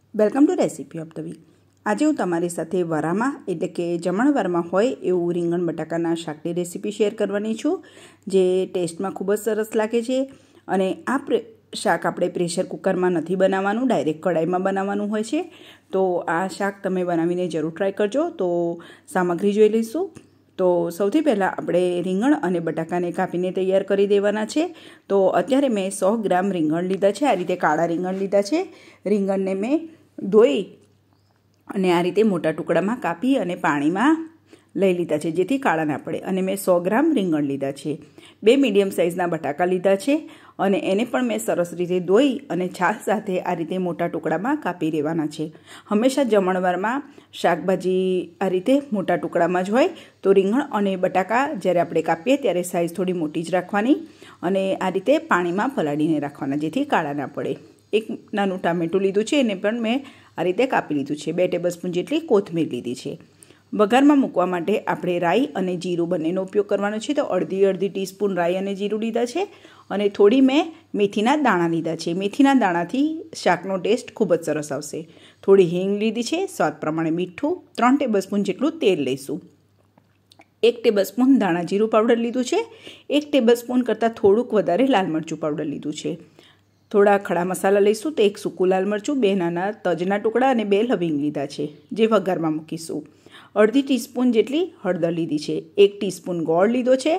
Welcome to recipe of the week. આજે હું તમારી સાથે વરામાં એટલે કે જમણવારમાં હોય એવું રીંગણ બટાકાના શાકની રેસીપી શેર કરવાની છું, જે ટેસ્ટમાં ખૂબ જ સરસ લાગે છે। અને આ શાક આપણે પ્રેશર કુકરમાં નથી બનાવવાનું, ડાયરેક્ટ કઢાઈમાં બનાવવાનું હોય છે। તો આ શાક તમે બનાવીને જરૂર ટ્રાય કરજો। તો સામગ્રી જોઈ લઈશું। તો સૌથી પહેલાં આપણે રીંગણ અને બટાકાને કાપીને તૈયાર કરી દેવાના છે। તો અત્યારે મેં 100 ગ્રામ રીંગણ લીધા છે, આ રીતે કાળા રીંગણ લીધા છે। રીંગણને મેં ધોઈ અને આ રીતે મોટા ટુકડામાં કાપી અને પાણીમાં લઈ લીધા છે, જેથી કાળા ના પડે। અને મેં 100 ગ્રામ રીંગણ લીધા છે। 2 મીડિયમ સાઇઝના બટાકા લીધા છે અને એને પણ મેં સરસ રીતે ધોઈ અને છાલ સાથે આ રીતે મોટા ટુકડામાં કાપી લેવાના છે। હંમેશા જમણવારમાં શાકભાજી આ રીતે મોટા ટુકડામાં જ હોય, તો રીંગણ અને બટાકા જ્યારે આપણે કાપીએ ત્યારે સાઇઝ થોડી મોટી જ રાખવાની અને આ રીતે પાણીમાં પલાળીને રાખવાના, જેથી કાળા ના પડે। એક નાનું ટામેટું લીધું છે, એને પણ મેં આ રીતે કાપી લીધું છે। 2 ટેબલસ્પૂન જેટલી કોથમીર લીધી છે। વઘારમાં મૂકવા માટે આપણે રાઈ અને જીરું બંનેનો ઉપયોગ કરવાનો છે। તો અડધી ટીસ્પૂન રાઈ અને જીરું લીધા છે અને થોડી મેં મેથીના દાણા લીધા છે। મેથીના દાણાથી શાકનો ટેસ્ટ ખૂબ જ સરસ આવશે। થોડી હિંગ લીધી છે, સ્વાદ પ્રમાણે મીઠું, 3 ટેબલસ્પૂન જેટલું તેલ લઈશું। 1 ટેબલસ્પૂન ધાણા જીરું પાવડર લીધું છે। 1 ટેબલસ્પૂન કરતાં થોડુંક વધારે લાલ મરચું પાવડર લીધું છે। થોડા ખડા મસાલા લઈશું, તો 1 સૂકું લાલ મરચું, 2 નાના તજના ટુકડા અને 2 લવિંગ લીધા છે, જે વઘારમાં મૂકીશું। અડધી ટીસ્પૂન જેટલી હળદર લીધી છે। 1 ટીસ્પૂન ગોળ લીધો છે।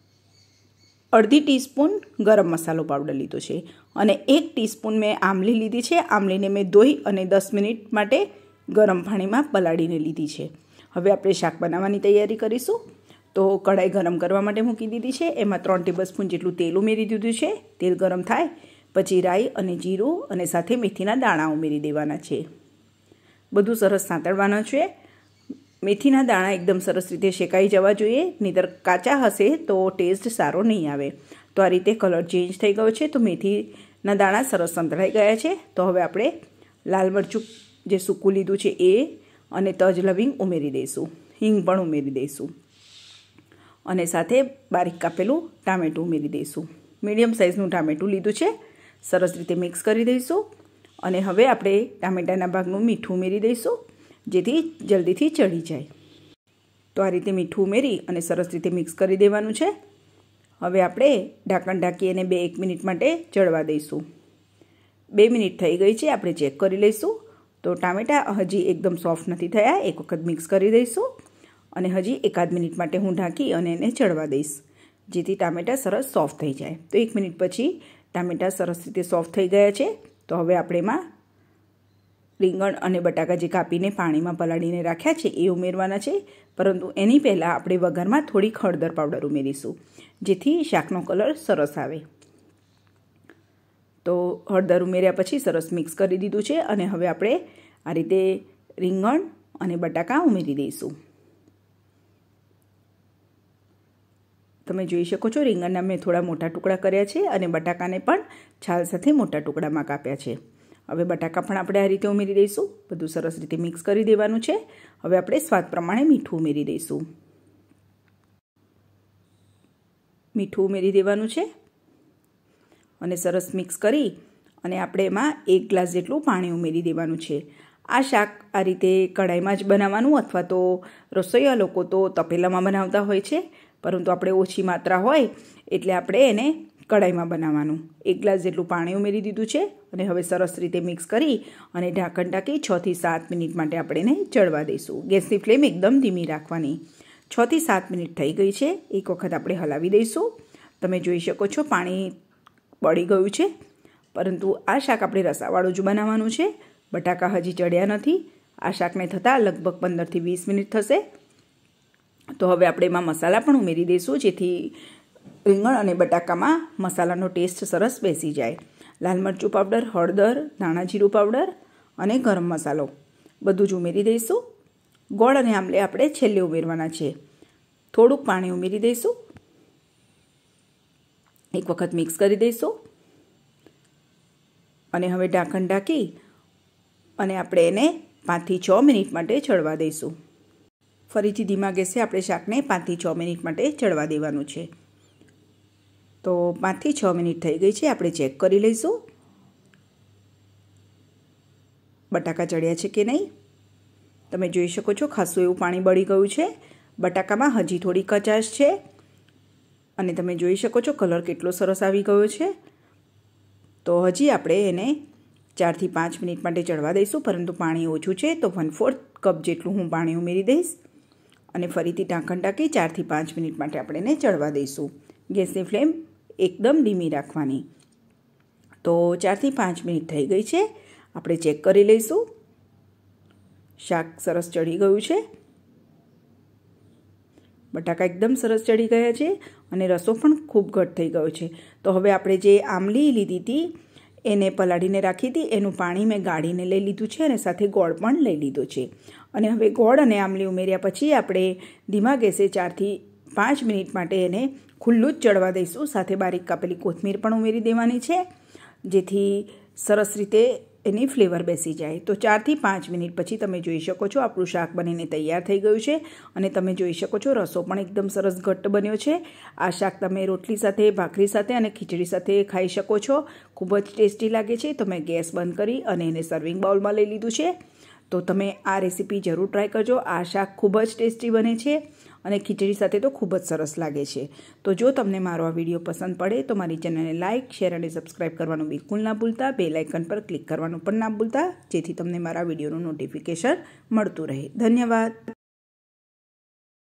અડધી ટીસ્પૂન ગરમ મસાલો પાવડર લીધો છે અને 1 ટીસ્પૂન મેં આમલી લીધી છે। આમલીને મેં ધોઈ અને 10 મિનિટ માટે ગરમ પાણીમાં પલાળીને લીધી છે। હવે આપણે શાક બનાવવાની તૈયારી કરીશું। તો કઢાઈ ગરમ કરવા માટે મૂકી દીધી છે। એમાં 3 ટેબલસ્પૂન જેટલું તેલ ઉમેરી દીધું છે। તેલ ગરમ થાય પછી રાઈ અને જીરું અને સાથે મેથીના દાણા ઉમેરી દેવાના છે। બધું સરસ સાંતળવાનું છે। મેથીના દાણા એકદમ સરસ રીતે શેકાઈ જવા જોઈએ, નહીંતર કાચા હશે તો ટેસ્ટ સારો નહીં આવે। તો આ રીતે કલર ચેન્જ થઈ ગયો છે, તો મેથીના દાણા સરસ સંતળાઈ ગયા છે। તો હવે આપણે લાલ મરચું જે સૂકું લીધું છે એ અને તજ લવિંગ ઉમેરી દઈશું, હિંગ પણ ઉમેરી દઈશું અને સાથે બારીક કાપેલું ટામેટું ઉમેરી દઈશું। મીડિયમ સાઇઝનું ટામેટું લીધું છે, સરસ રીતે મિક્સ કરી દઈશું અને હવે આપણે ટામેટાના ભાગનું મીઠું ઉમેરી દઈશું, જેથી જલ્દીથી ચડી જાય। તો આ રીતે મીઠું ઉમેરી અને સરસ રીતે મિક્સ કરી દેવાનું છે। હવે આપણે ઢાંકણ ઢાંકી અને 1 મિનિટ માટે ચડવા દઈશું। 2 મિનિટ થઈ ગઈ છે, આપણે ચેક કરી લઈશું। તો ટામેટાં હજી એકદમ સોફ્ટ નથી થયા, એક વખત મિક્સ કરી દઈશું અને હજી 1 મિનિટ માટે હું ઢાંકી અને એને ચડવા દઈશ, જેથી ટામેટાં સરસ સોફ્ટ થઈ જાય। તો 1 મિનિટ પછી ટામેટાં સરસ રીતે સોફ્ટ થઈ ગયા છે। તો હવે આપણે એમાં રીંગણ અને બટાકા જે કાપીને પાણીમાં પલાળીને રાખ્યા છે એ ઉમેરવાના છે, પરંતુ એની પહેલાં આપણે વઘારમાં થોડીક હળદર પાવડર ઉમેરીશું, જેથી શાકનો કલર સરસ આવે। તો હળદર ઉમેર્યા પછી સરસ મિક્સ કરી દીધું છે અને હવે આપણે આ રીતે રીંગણ અને બટાકા ઉમેરી દઈશું। તમે જોઈ શકો છો, રીંગણના મેં થોડા મોટા ટુકડા કર્યા છે અને બટાકાને પણ છાલ સાથે મોટા ટુકડામાં કાપ્યા છે। હવે બટાકા પણ આપણે આ રીતે ઉમેરી દઈશું, બધું સરસ રીતે મિક્સ કરી દેવાનું છે। હવે આપણે સ્વાદ પ્રમાણે મીઠું ઉમેરી દઈશું, મીઠું ઉમેરી દેવાનું છે અને સરસ મિક્સ કરી અને આપણે એમાં 1 ગ્લાસ જેટલું પાણી ઉમેરી દેવાનું છે। આ શાક આ રીતે કઢાઈમાં જ બનાવવાનું, અથવા તો રસોઈયા લોકો તો તપેલામાં બનાવતા હોય છે, પરંતુ આપણે ઓછી માત્રા હોય એટલે આપણે એને કઢાઈમાં બનાવવાનું। 1 ગ્લાસ જેટલું પાણી ઉમેરી દીધું છે અને હવે સરસ રીતે મિક્સ કરી અને ઢાંકણ ઢાંકી 6 થી 7 મિનિટ માટે આપણે એને ચડવા દઈશું। ગેસની ફ્લેમ એકદમ ધીમી રાખવાની। 6 થી 7 મિનિટ થઈ ગઈ છે, એક વખત આપણે હલાવી દઈશું। તમે જોઈ શકો છો પાણી બળી ગયું છે, પરંતુ આ શાક આપણે રસાવાળું જ બનાવવાનું છે, બટાકા હજી ચડ્યા નથી। આ શાકને થતાં લગભગ 15 થી 20 મિનિટ થશે। તો હવે આપણે એમાં મસાલા પણ ઉમેરી દઈશું, જેથી રીંગણ અને બટાકામાં મસાલાનો ટેસ્ટ સરસ બેસી જાય। લાલ મરચું પાવડર, હળદર, ધાણા જીરું પાવડર અને ગરમ મસાલો બધું જ ઉમેરી દઈશું। ગોળ અને આમલી આપણે છેલ્લે ઉમેરવાના છે। થોડુંક પાણી ઉમેરી દઈશું, એક વખત મિક્સ કરી દઈશું અને હવે ઢાંકણ ઢાંકી અને આપણે એને 5 થી 6 મિનિટ માટે ચડવા દઈશું। ફરીથી ધીમા ગેસે આપણે શાકને 5 થી 6 મિનિટ માટે ચડવા દેવાનું છે। તો 5 થી 6 મિનિટ થઈ ગઈ છે, આપણે ચેક કરી લઈશું। બટાકા ચડ્યા છે કે નહીં. તમે જોઈ શકો છો ખાસું એવું પાણી બળી ગયું છે. બટાકામાં હજી થોડી કચાશ છે અને તમે જોઈ શકો છો કલર કેટલો સરસ આવી ગયો છે. તો હજી આપણે એને 4 થી 5 મિનિટ માટે ચડવા દઈશું, પરંતુ પાણી ઓછું છે તો 1/4 કપ જેટલું હું પાણી ઉમેરી દઈશ અને ફરીથી ઢાંકણ ઢાંકી 4 થી 5 મિનિટ માટે આપણે એને ચડવા દઈશું. ગેસની ફ્લેમ એકદમ ધીમી રાખવાની. તો 4 થી 5 મિનિટ થઈ ગઈ છે. આપણે ચેક કરી લઈશું. શાક સરસ ચડી ગયું છે. બટાકા એકદમ સરસ ચડી ગયા છે અને રસો પણ ખૂબ ઘટ થઈ ગયો છે. તો હવે આપણે જે આમલી લીધી હતી એને પલાળીને રાખી હતી, એનું પાણી મેં ગાળીને લઈ લીધું છે અને સાથે ગોળ પણ લઈ લીધો છે. અને હવે ગોળ અને આમલી ઉમેર્યા પછી આપણે ધીમા ગેસે 4 થી 5 મિનિટ માટે એને ખુલ્લું જ ચડવા દઈશું. સાથે બારીક કાપેલી કોથમીર પણ ઉમેરી દેવાની છે, જેથી સરસ રીતે એની ફ્લેવર બેસી જાય. તો 4 થી 5 મિનિટ પછી તમે જોઈ શકો છો આપણું શાક બનીને તૈયાર થઈ ગયું છે અને તમે જોઈ શકો છો રસો પણ એકદમ સરસ ઘટ્ટ બન્યો છે. આ શાક તમે રોટલી સાથે, ભાખરી સાથે અને ખીચડી સાથે ખાઈ શકો છો. ખૂબ જ ટેસ્ટી લાગે છે. તો મેં ગેસ બંધ કરી અને એને સર્વિંગ બાઉલમાં લઈ લીધું છે. તો તમે આ રેસીપી જરૂર ટ્રાય કરજો. આ શાક ખૂબ જ ટેસ્ટી બને છે અને ખીચડી સાથે તો ખૂબ જ સરસ લાગે છે. તો જો તમને મારો આ વિડીયો પસંદ પડે તો મારી ચેનલને લાઇક, શેર અને સબસ્ક્રાઈબ કરવાનું બિલકુલ ના ભૂલતા. બેલ આઇકન પર ક્લિક કરવાનું પણ ના ભૂલતા, જેથી તમને મારા વિડીયોનું નોટિફિકેશન મળતું રહે. ધન્યવાદ.